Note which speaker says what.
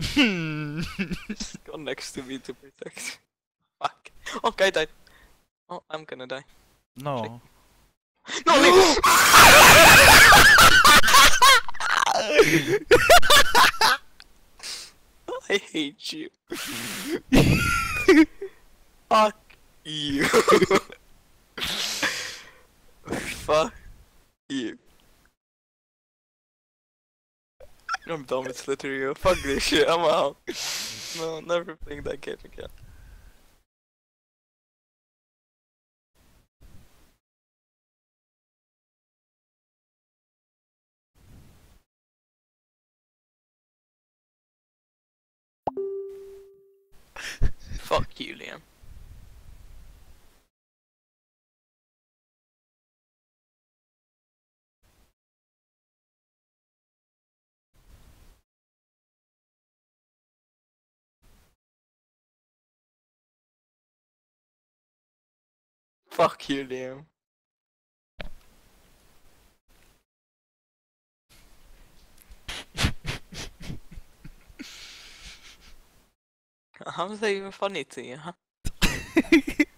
Speaker 1: Just go next to me to protect. Fuck. Okay, I died. Oh, I'm gonna die.
Speaker 2: No.
Speaker 1: No, leave! I hate you. Fuck you. Fuck you. I'm done with Slitterio. Fuck this shit, I'm out. No, never playing that game again. Fuck you, Liam. Fuck you, Liam. How is that even funny to you, huh?